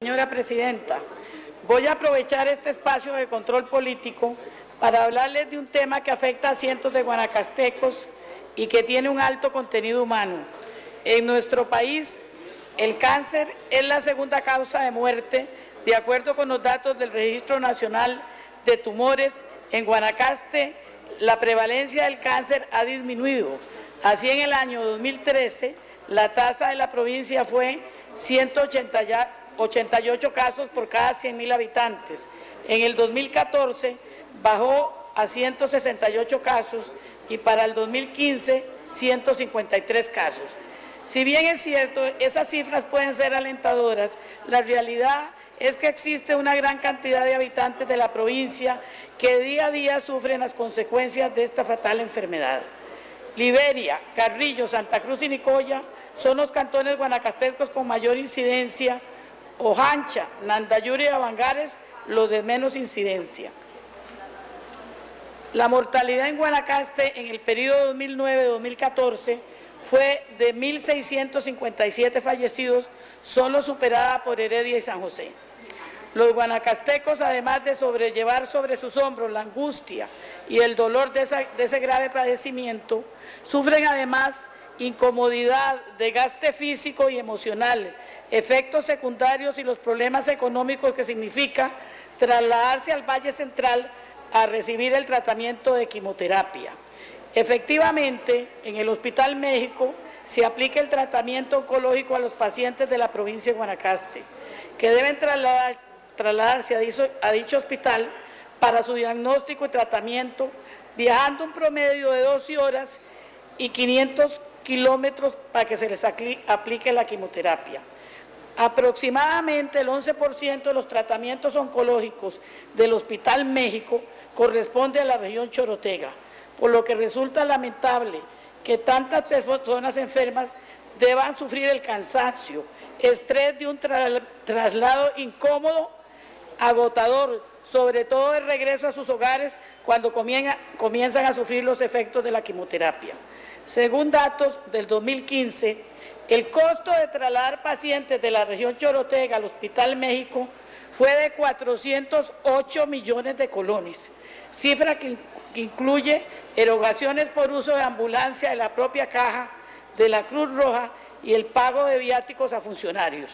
Señora Presidenta, voy a aprovechar este espacio de control político para hablarles de un tema que afecta a cientos de guanacastecos y que tiene un alto contenido humano. En nuestro país, el cáncer es la segunda causa de muerte, de acuerdo con los datos del Registro Nacional de Tumores. En Guanacaste, la prevalencia del cáncer ha disminuido. Así, en el año 2013, la tasa de la provincia fue 188 casos por cada 100.000 habitantes. En el 2014 bajó a 168 casos y para el 2015 153 casos. Si bien es cierto, esas cifras pueden ser alentadoras, la realidad es que existe una gran cantidad de habitantes de la provincia que día a día sufren las consecuencias de esta fatal enfermedad. Liberia, Carrillo, Santa Cruz y Nicoya son los cantones guanacastecos con mayor incidencia. Ojancha, Nandayure y Avangares los de menos incidencia. La mortalidad en Guanacaste en el periodo 2009-2014 fue de 1.657 fallecidos, solo superada por Heredia y San José. Los guanacastecos, además de sobrellevar sobre sus hombros la angustia y el dolor de ese grave padecimiento, sufren además incomodidad, desgaste físico y emocional, efectos secundarios y los problemas económicos que significa trasladarse al Valle Central a recibir el tratamiento de quimioterapia. Efectivamente, en el Hospital México se aplica el tratamiento oncológico a los pacientes de la provincia de Guanacaste, que deben trasladarse a dicho hospital para su diagnóstico y tratamiento, viajando un promedio de 12 horas y 500 kilómetros para que se les aplique la quimioterapia. Aproximadamente el 11% de los tratamientos oncológicos del Hospital México corresponde a la región Chorotega, por lo que resulta lamentable que tantas personas enfermas deban sufrir el cansancio, estrés de un traslado incómodo, agotador, sobre todo de regreso a sus hogares cuando comienzan a sufrir los efectos de la quimioterapia. Según datos del 2015, el costo de trasladar pacientes de la región Chorotega al Hospital México fue de 408 millones de colones, cifra que incluye erogaciones por uso de ambulancia de la propia caja, de la Cruz Roja y el pago de viáticos a funcionarios.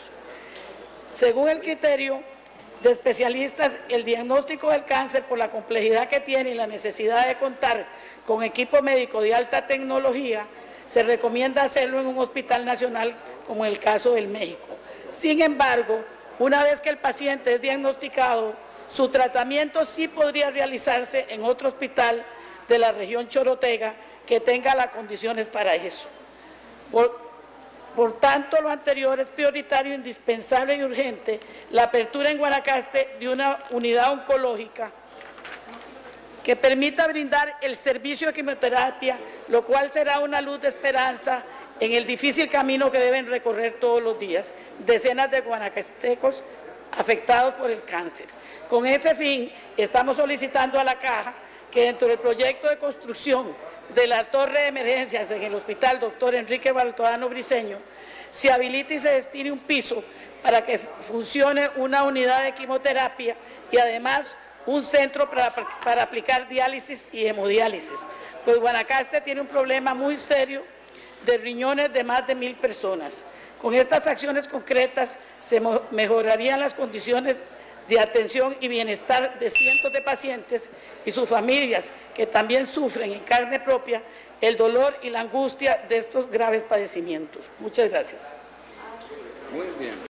Según el criterio de especialistas, el diagnóstico del cáncer, por la complejidad que tiene y la necesidad de contar con equipo médico de alta tecnología, se recomienda hacerlo en un hospital nacional, como en el caso del México. Sin embargo, una vez que el paciente es diagnosticado, su tratamiento sí podría realizarse en otro hospital de la región Chorotega que tenga las condiciones para eso. Por tanto, lo anterior es prioritario, indispensable y urgente la apertura en Guanacaste de una unidad oncológica que permita brindar el servicio de quimioterapia, lo cual será una luz de esperanza en el difícil camino que deben recorrer todos los días decenas de guanacastecos afectados por el cáncer. Con ese fin, estamos solicitando a la Caja que dentro del proyecto de construcción de la torre de emergencias en el Hospital Dr. Enrique Baltodano Briceño se habilite y se destine un piso para que funcione una unidad de quimioterapia y además un centro para aplicar diálisis y hemodiálisis. Pues Guanacaste tiene un problema muy serio de riñones de más de 1.000 personas. Con estas acciones concretas se mejorarían las condiciones de atención y bienestar de cientos de pacientes y sus familias, que también sufren en carne propia el dolor y la angustia de estos graves padecimientos. Muchas gracias. Muy bien.